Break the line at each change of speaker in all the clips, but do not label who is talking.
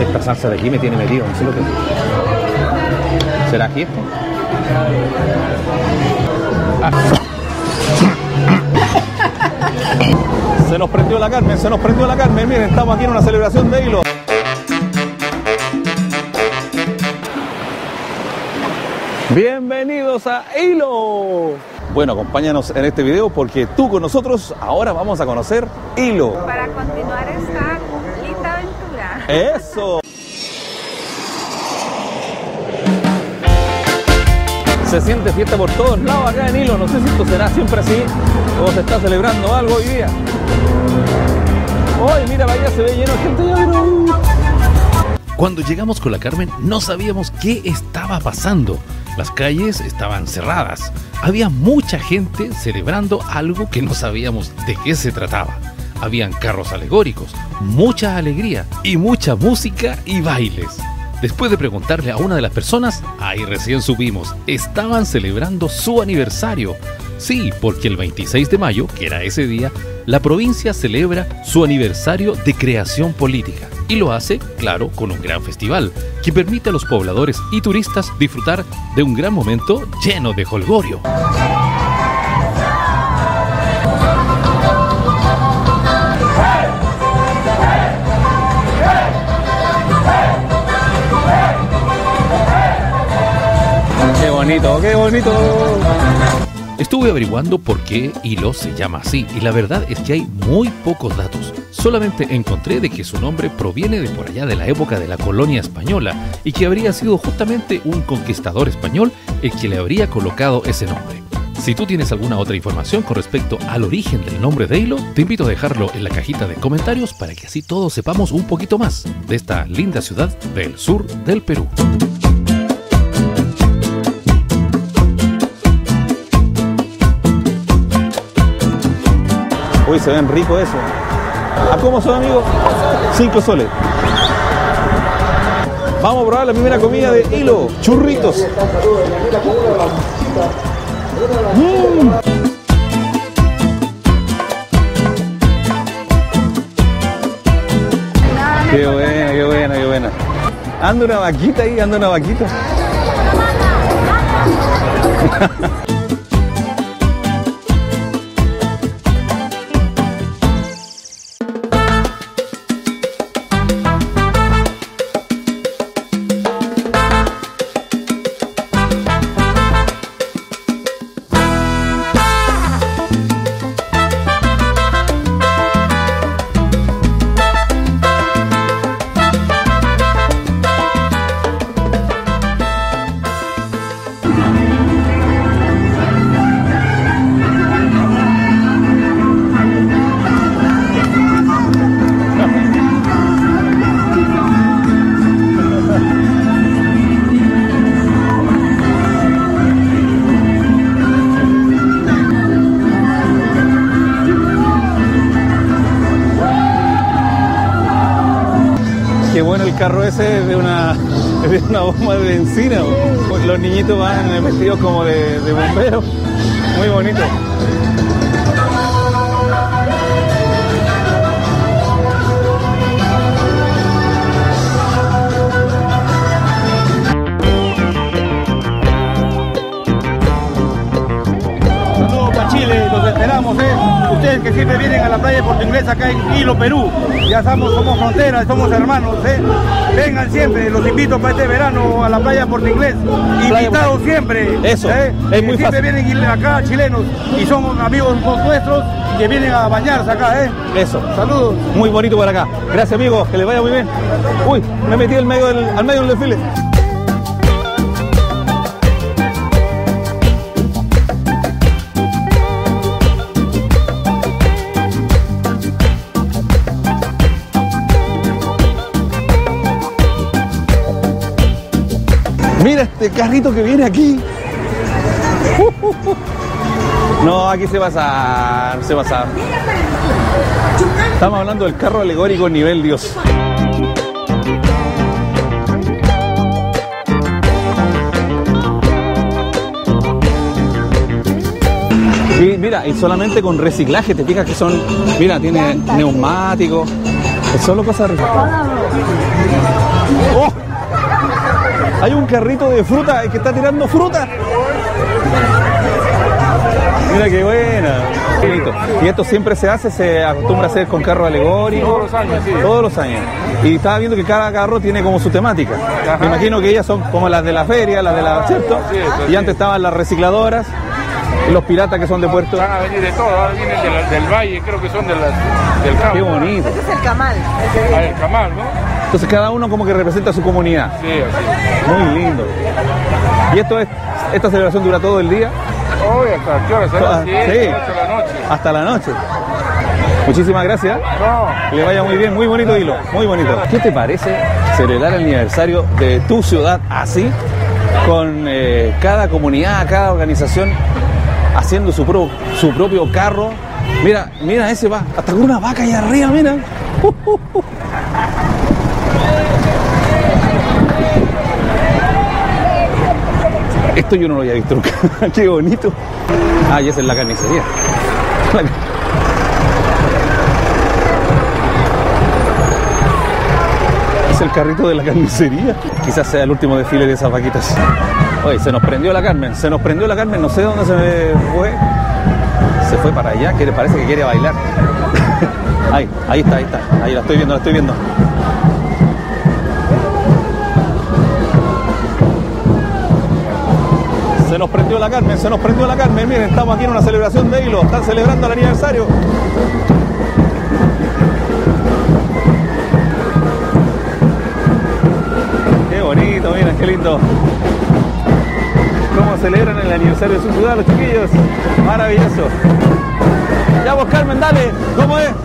Esta salsa de aquí me tiene metido, no sé lo que es. ¿Será aquí esto? Se nos prendió la Carmen, se nos prendió la Carmen. Miren, estamos aquí en una celebración de hilo. Bienvenidos a Hilo. Bueno, acompáñanos en este video porque tú con nosotros ahora vamos a conocer Hilo.
Para continuar esta linda aventura.
¡Eso! Se siente fiesta por todos lados acá en Hilo. No sé si esto será siempre así o se está celebrando algo hoy día. ¡Ay, mira, vaya, se ve lleno de gente ya!
Cuando llegamos con la Carmen no sabíamos qué estaba pasando. Las calles estaban cerradas. Había mucha gente celebrando algo que no sabíamos de qué se trataba. Habían carros alegóricos, mucha alegría y mucha música y bailes. Después de preguntarle a una de las personas, ahí recién supimos, estaban celebrando su aniversario. Sí, porque el 26 de mayo, que era ese día, la provincia celebra su aniversario de creación política. Y lo hace, claro, con un gran festival, que permite a los pobladores y turistas disfrutar de un gran momento lleno de jolgorio.
¡Qué bonito, qué bonito!
Estuve averiguando por qué Hilo se llama así y la verdad es que hay muy pocos datos. Solamente encontré de que su nombre proviene de por allá de la época de la colonia española y que habría sido justamente un conquistador español el que le habría colocado ese nombre. Si tú tienes alguna otra información con respecto al origen del nombre de Hilo, te invito a dejarlo en la cajita de comentarios para que así todos sepamos un poquito más de esta linda ciudad del sur del Perú.
Uy, se ven rico eso. ¿A cómo son, amigos? 5 soles. Vamos a probar la primera comida de Hilo. Churritos. Qué buena, qué buena, qué buena. Anda una vaquita ahí, anda una vaquita. Qué bueno el carro ese es de una bomba de benzina. Los niñitos van vestidos como de bomberos. Muy bonito.
Saludos para Chile, los esperamos, ustedes que siempre vienen a la playa de Puerto Inglés acá en Hilo, Perú. Ya somos fronteras, somos hermanos, vengan siempre, los invito para este verano a la playa de Puerto Inglés. Invitados siempre.
Eso, es muy
siempre
fácil.
Vienen acá chilenos y son amigos nuestros que vienen a bañarse acá,
Eso.
Saludos.
Muy bonito por acá. Gracias, amigos, que les vaya muy bien. Uy, me metí al medio del desfile. Mira este carrito que viene aquí. No, aquí se pasa. Estamos hablando del carro alegórico nivel Dios. Y mira, y solamente con reciclaje, te fijas que son, mira, tiene neumáticos, es solo cosas recicladas. Hay un carrito de fruta que está tirando fruta. Mira qué buena. Qué bonito. Y esto siempre se acostumbra a hacer con carro alegórico.
Todos los años, sí.
Todos los años. Y estaba viendo que cada carro tiene como su temática.
Ajá.
Me imagino que ellas son como las de la feria, las de la, ¿cierto?
Sí, eso
Y
sí.
antes estaban las recicladoras, y los piratas que son de Puerto.
Van a venir de todo, ahora vienen del valle, creo que son del campo.
Qué bonito.
Este es el camal.
Ah, el camal, ¿no?
Entonces cada uno como que representa su comunidad.
Sí, así.
Muy lindo. Y esta celebración dura todo el día.
Hoy, ¿hasta qué hora será? Sí, 8 de la noche.
Hasta la noche. Muchísimas gracias.
No.
Que le vaya muy bien, muy bonito hilo, muy bonito. ¿Qué te parece celebrar el aniversario de tu ciudad así? Con cada comunidad, cada organización haciendo su propio carro. Mira, mira, ese va hasta con una vaca allá arriba, mira. Esto yo no lo había visto nunca. Qué bonito. Ah, y esa es la carnicería. Es el carrito de la carnicería. Quizás sea el último desfile de esas vaquitas. Oye, se nos prendió la Carmen, no sé dónde se fue. Se fue para allá, parece que quiere bailar. Ahí está, ahí la estoy viendo. Se nos prendió la Carmen, miren, estamos aquí en una celebración de hilo, están celebrando el aniversario. Qué bonito, miren, qué lindo. Cómo celebran el aniversario de su ciudad los chiquillos. Maravilloso. Ya vos, Carmen, dale, ¿cómo es?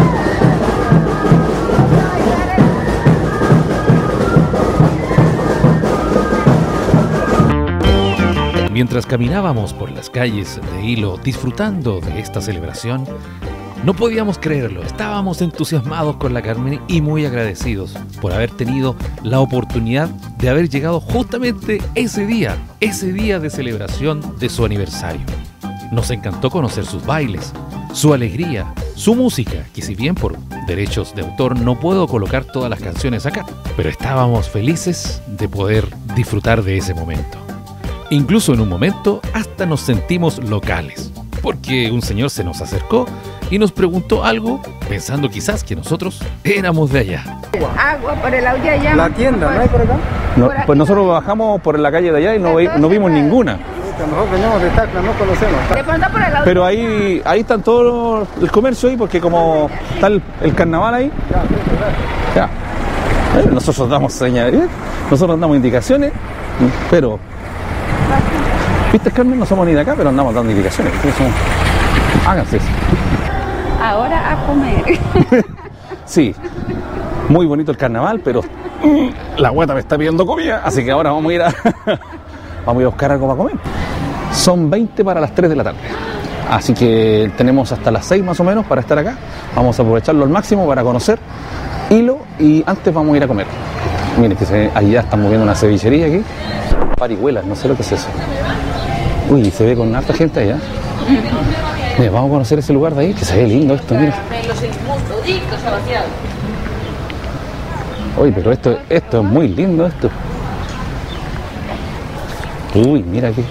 Mientras caminábamos por las calles de Hilo disfrutando de esta celebración, no podíamos creerlo, estábamos entusiasmados con la Carmen y muy agradecidos por haber tenido la oportunidad de haber llegado justamente ese día de celebración de su aniversario. Nos encantó conocer sus bailes, su alegría, su música, que si bien por derechos de autor no puedo colocar todas las canciones acá, pero estábamos felices de poder disfrutar de ese momento. Incluso en un momento hasta nos sentimos locales, porque un señor se nos acercó y nos preguntó algo, pensando quizás que nosotros éramos de allá.
Agua por el lado de allá.
La tienda, ¿no hay por acá?
No, pues nosotros bajamos por la calle de allá y no vimos ninguna.
Nosotros venimos de Tacna, no conocemos.
De pronto por el lado.
Pero ahí están todo el comercio ahí, porque como está el carnaval ahí. Ya. Nosotros damos señales, nosotros damos indicaciones, pero... ¿Viste, Carmen? No somos ni de acá, pero andamos dando indicaciones. Háganse eso.
Ahora a comer.
Sí, muy bonito el carnaval, pero la guata me está pidiendo comida, así que ahora vamos a ir a buscar algo para comer. Son 20 para las 3 de la tarde, así que tenemos hasta las 6 más o menos para estar acá. Vamos a aprovecharlo al máximo para conocer Hilo y antes vamos a ir a comer. Miren que allá están moviendo una cevichería aquí. Parihuelas, no sé lo que es eso. Uy, se ve con harta gente allá. Mira, vamos a conocer ese lugar de ahí, que se ve lindo esto, mira. Uy, pero esto es muy lindo esto. Uy, mira aquí.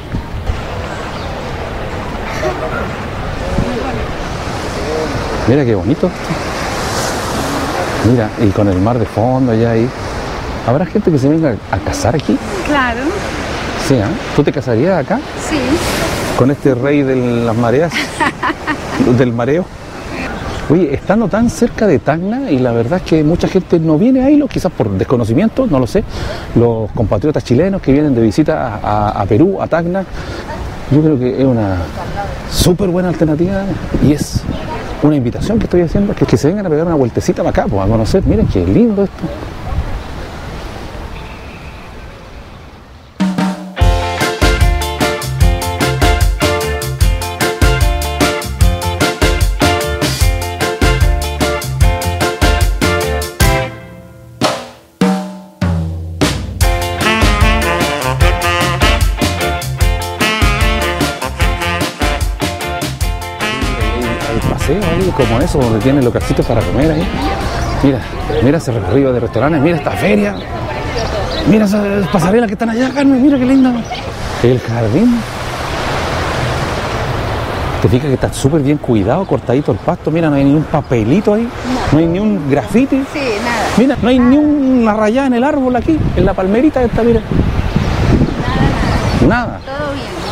Mira qué bonito esto. Mira, y con el mar de fondo allá ahí. ¿Habrá gente que se venga a casar aquí?
Claro.
Sí, ¿eh? ¿Tú te casarías acá?
Sí.
Con este rey de las mareas, del mareo. Oye, estando tan cerca de Tacna, y la verdad es que mucha gente no viene a Hilo, quizás por desconocimiento, no lo sé, los compatriotas chilenos que vienen de visita a Perú, a Tacna, yo creo que es una súper buena alternativa y es una invitación que estoy haciendo, que se vengan a pegar una vueltecita para acá, pues, a conocer. Miren qué lindo esto. Ahí, como eso, donde tienen localcitos para comer ahí. Mira ese recorrido de restaurantes, mira esta feria. Mira esas pasarelas que están allá, Carmen, mira qué lindo. El jardín. Te fijas que está súper bien cuidado, cortadito el pasto. Mira, no hay ni un papelito ahí, no hay ni un grafiti.
Sí, nada.
Mira, no hay ni una rayada en el árbol aquí, en la palmerita esta, mira. Nada.
Todo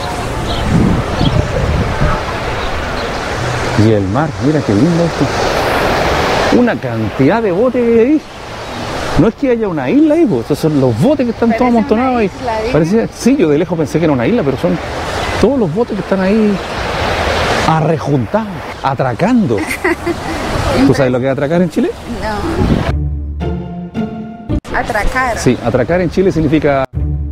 bien.
Y el mar, mira qué lindo esto. Una cantidad de botes ahí. No es que haya una isla ahí, pues. Estos son los botes que están
Parece
todos amontonados ahí.
una isla, ¿eh?
Parecía, sí, yo de lejos pensé que era una isla, pero son todos los botes que están ahí arrejuntados, atracando. ¿Tú sabes lo que es atracar en Chile?
No. Atracar.
Sí, atracar en Chile significa...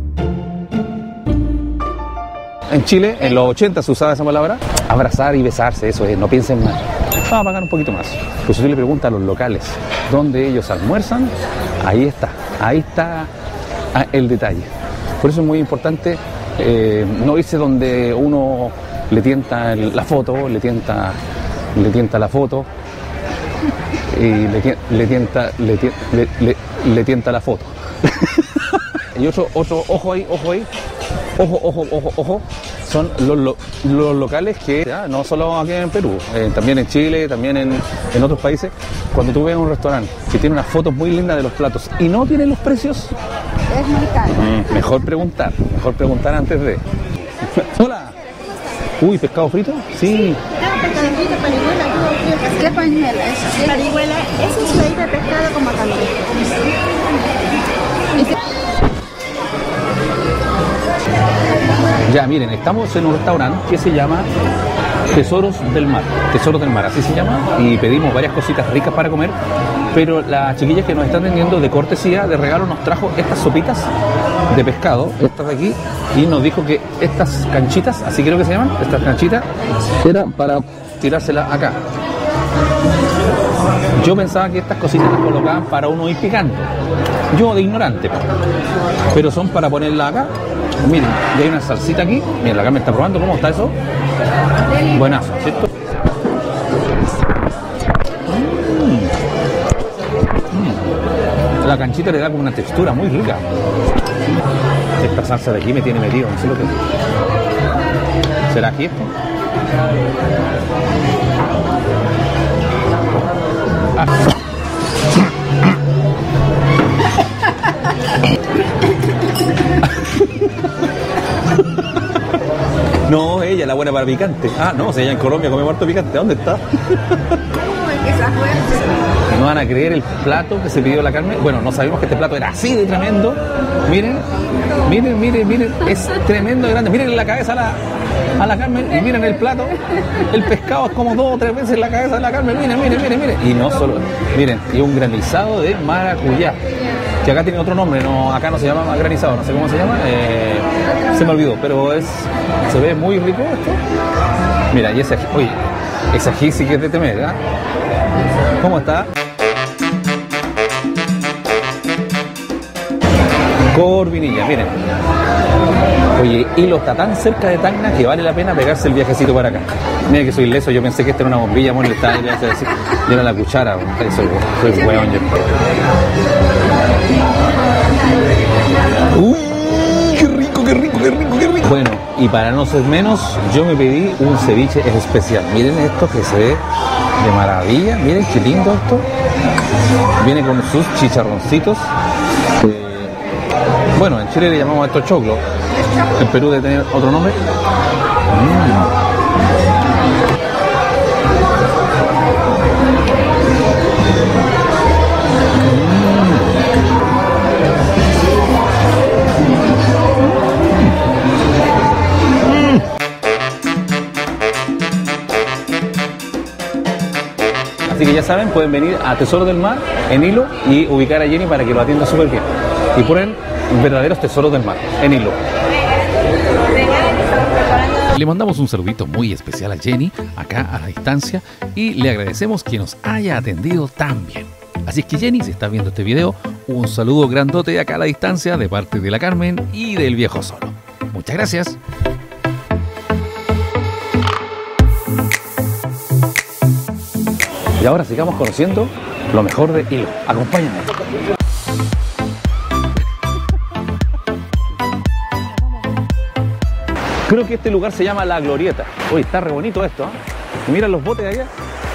En Chile, en los 80 se usaba esa palabra, abrazar y besarse, eso es, no piensen mal. Vamos a pagar un poquito más. Pues si usted le pregunta a los locales dónde ellos almuerzan, ahí está el detalle. Por eso es muy importante no irse donde uno le tienta la foto, le tienta la foto y le tienta la foto. Y otro, ojo ahí, ojo, son los locales que, no solo aquí en Perú, también en Chile, también en otros países, cuando tú ves un restaurante que tiene unas fotos muy lindas de los platos y no tiene los precios,
Es muy caro.
mejor preguntar antes de... Hola. Uy, ¿pescado frito? Sí.
¿Qué pañuela es?
Parihuela es un freír de pescado como cangrejo.
Ya, miren, estamos en un restaurante que se llama Tesoros del Mar, así se llama, y pedimos varias cositas ricas para comer, pero las chiquillas que nos están vendiendo de cortesía, de regalo, nos trajo estas sopitas de pescado, estas de aquí, y nos dijo que estas canchitas, así creo que se llaman, estas canchitas, eran para tirárselas acá. Yo pensaba que estas cositas las colocaban para uno ir picando, yo de ignorante, pero son para ponerla acá. Miren, y hay una salsita aquí. Miren, la Carmen está probando. ¿Cómo está eso? Buenazo, ¿cierto? La canchita le da como una textura muy rica. Esta salsa de aquí me tiene metido, no sé lo que es. ¿Será aquí esto? Ah. No, ella, la buena para picante. Ah, no, si ella en Colombia come harto picante. ¿Dónde está? No van a creer el plato que se pidió la Carmen. Bueno, no sabíamos que este plato era así de tremendo. Miren, es tremendo de grande. Miren la cabeza a la Carmen y miren el plato. El pescado es como 2 o 3 veces la cabeza de la Carmen. Miren. Y no solo, miren, y un granizado de maracuyá. Que acá tiene otro nombre, no, acá no se llama granizado, no sé cómo se llama, se me olvidó, pero se ve muy rico esto. Mira, y ese ají, oye, ese ají sí que es de temer, ¿verdad? ¿Cómo está? Corvinilla, miren. Oye, Hilo está tan cerca de Tacna que vale la pena pegarse el viajecito para acá. Mira que soy leso, yo pensé que esta era una bombilla, bueno, le estaba decir, yo era la cuchara, soy hueón yo. ¡Uy! ¡Qué rico! Bueno, y para no ser menos, yo me pedí un ceviche especial. Miren esto que se ve de maravilla, miren qué lindo esto. Viene con sus chicharroncitos. Bueno, en Chile le llamamos a esto choclo. En Perú debe tener otro nombre. Así que ya saben, pueden venir a Tesoros del Mar en Hilo y ubicar a Jenny para que lo atienda súper bien. Y ponen verdaderos tesoros del mar en Hilo.
Le mandamos un saludito muy especial a Jenny, acá a la distancia, y le agradecemos que nos haya atendido tan bien. Así es que Jenny, si está viendo este video, un saludo grandote acá a la distancia de parte de la Carmen y del viejo Solo. Muchas gracias.
Y ahora sigamos conociendo lo mejor de Hilo. Acompáñenme. Creo que este lugar se llama La Glorieta. Uy, está re bonito esto, ¿eh? Y mira los botes de allá.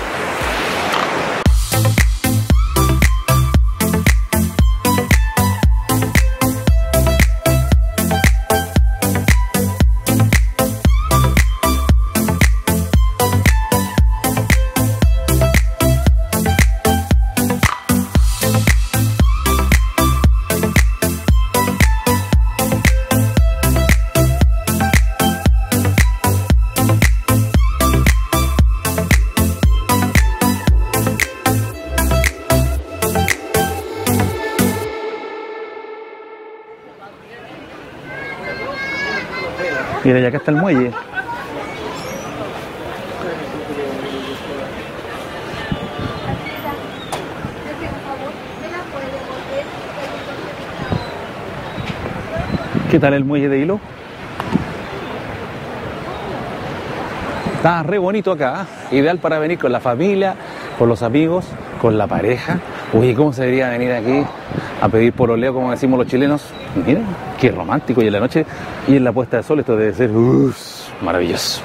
Mira, y acá está el muelle. ¿Qué tal el muelle de Hilo? Está re bonito acá, ¿eh? Ideal para venir con la familia, con los amigos, con la pareja. Uy, ¿cómo se debería venir aquí a pedir pololeo, como decimos los chilenos? Miren, qué romántico. Y en la noche y en la puesta de sol esto debe ser maravilloso.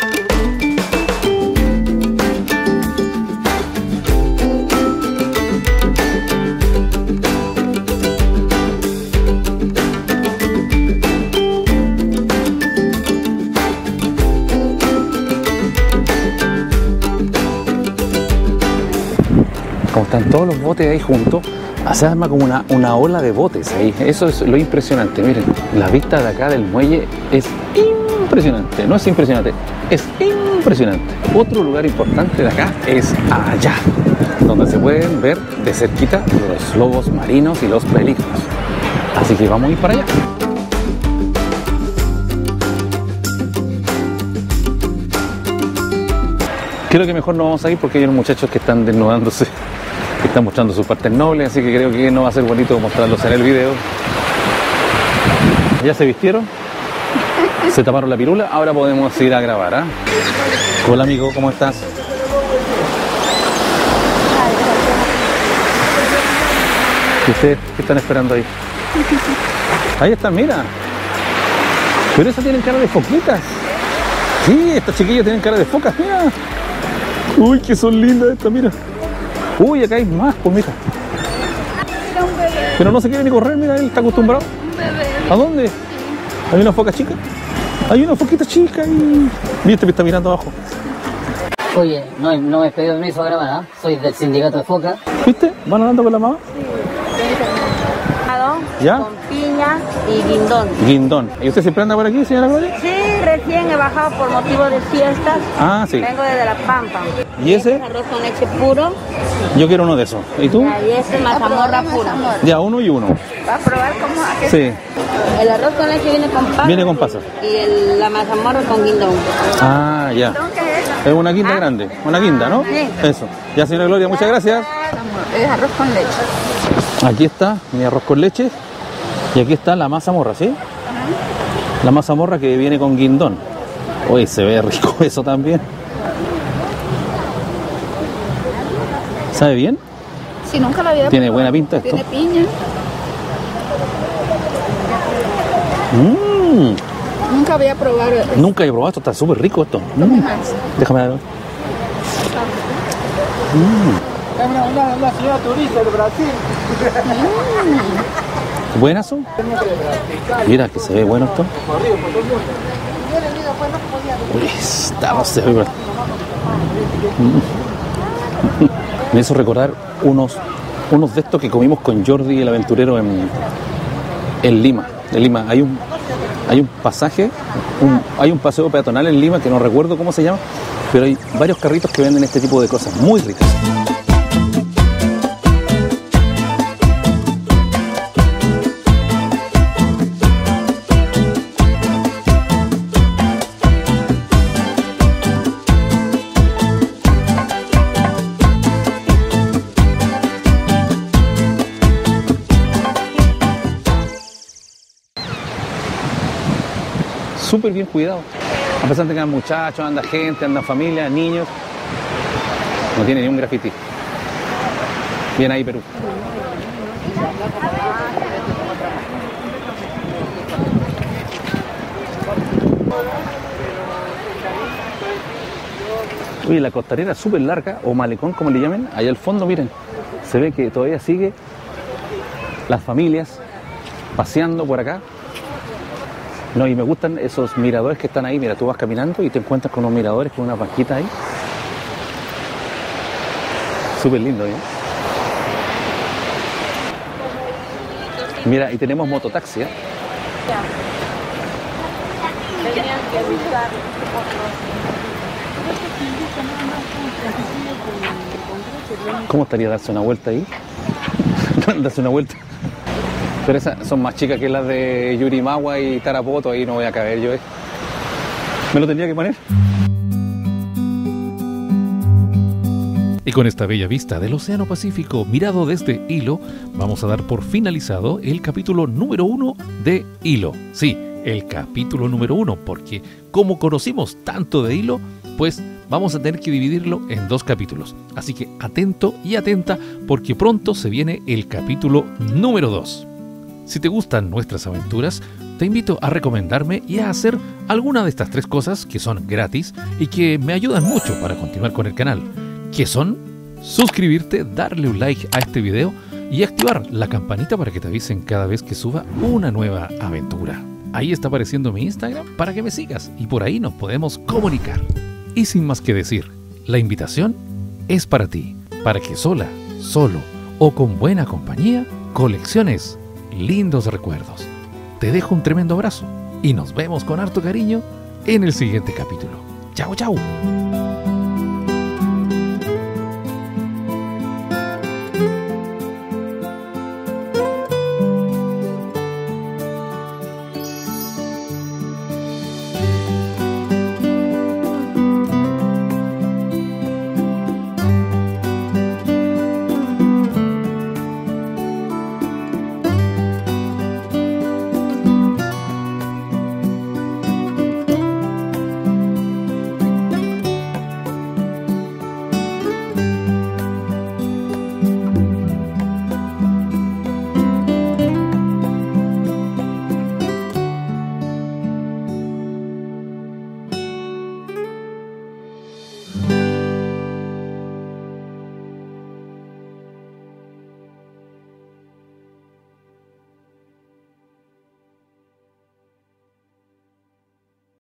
Como están todos los botes ahí juntos, se arma como una ola de botes ahí. Eso es lo impresionante. Miren, la vista de acá del muelle es impresionante. No es impresionante, es impresionante. Otro lugar importante de acá es allá, donde se pueden ver de cerquita los lobos marinos y los pelícanos. Así que vamos a ir para allá. Creo que mejor no vamos a ir porque hay unos muchachos que están desnudándose, que están mostrando sus partes nobles, así que creo que no va a ser bonito mostrarlos en el video. ¿Ya se vistieron? ¿Se taparon la pirula? Ahora podemos ir a grabar, ¿ah? Hola amigo, ¿cómo estás? ¿Y ustedes qué están esperando ahí? Ahí están, mira. Pero esas tienen cara de foquitas. Sí, estas chiquillas tienen cara de focas, mira. Uy, que son lindas estas, mira. Uy, acá hay más, pues mira. Pero no se quiere ni correr, mira, él está acostumbrado. ¿A dónde? ¿Hay una foca chica? Hay una foquita chica y... Mira, este me está mirando abajo.
Oye, no me he pedido permiso a grabar, ¿eh? Soy del sindicato de foca.
¿Viste? ¿Van andando con la mamá? ¿Ya?
Con piña y guindón.
Guindón. ¿Y usted siempre anda por aquí, señora Gloria?
Sí, recién he bajado por motivo de fiestas.
Ah, sí.
Vengo desde La Pampa.
¿Y ese?
Este es arroz con leche puro.
Yo quiero uno de esos. ¿Y tú?
Y este mazamorra pura.
Ya, uno y uno.
¿Va a probar cómo a qué?
Sí.
El arroz con leche viene con pasas.
Viene con pasas.
Y la mazamorra con guindón.
Ah, ya.
¿Qué es eso?
Es una guinda grande. Una guinda, ¿no?
Sí.
Eso. Ya, señora Gloria, muchas gracias.
Es arroz con leche.
Aquí está mi arroz con leche. Y aquí está la mazamorra, ¿sí? La mazamorra que viene con guindón. Uy, se ve rico eso también. ¿Sabe bien?
Sí, nunca lo había
Tiene
probado.
buena pinta esto.
Tiene piña. Nunca había probado.
Nunca he probado esto, está súper rico esto.
Más.
Déjame darlo.
Una ciudad turista de Brasil.
¿Buenas son? Mira que se ve bueno esto. Uy, está, no se ve. Me hizo recordar unos de estos que comimos con Jordi el aventurero en Lima. En Lima hay un pasaje, hay un paseo peatonal en Lima que no recuerdo cómo se llama, pero hay varios carritos que venden este tipo de cosas muy ricas. Súper bien cuidado. A pesar de que andan muchachos, anda gente, anda familia, niños. No tiene ni un graffiti. Bien ahí, Perú. Oye, la costanera es súper larga, o malecón como le llamen, allá al fondo, miren, se ve que todavía sigue las familias paseando por acá. No, y me gustan esos miradores que están ahí. Mira, tú vas caminando y te encuentras con unos miradores, con una banquita ahí. Súper lindo, ¿eh? Mira, y tenemos mototaxi, ¿eh? ¿Cómo estaría darse una vuelta ahí? Darse una vuelta. Pero esas son más chicas que las de Yurimawa y Tarapoto, ahí no voy a caber yo. ¿Me lo tendría que poner?
Y con esta bella vista del Océano Pacífico mirado desde Hilo, vamos a dar por finalizado el capítulo número 1 de Hilo. Sí, el capítulo número 1, porque como conocimos tanto de Hilo, pues vamos a tener que dividirlo en 2 capítulos. Así que atento y atenta, porque pronto se viene el capítulo número 2. Si te gustan nuestras aventuras, te invito a recomendarme y a hacer alguna de estas 3 cosas que son gratis y que me ayudan mucho para continuar con el canal. Que son suscribirte, darle un like a este video y activar la campanita para que te avisen cada vez que suba una nueva aventura. Ahí está apareciendo mi Instagram para que me sigas y por ahí nos podemos comunicar. Y sin más que decir, la invitación es para ti, para que sola, solo o con buena compañía colecciones lindos recuerdos. Te dejo un tremendo abrazo y nos vemos con harto cariño en el siguiente capítulo. ¡Chao, chao!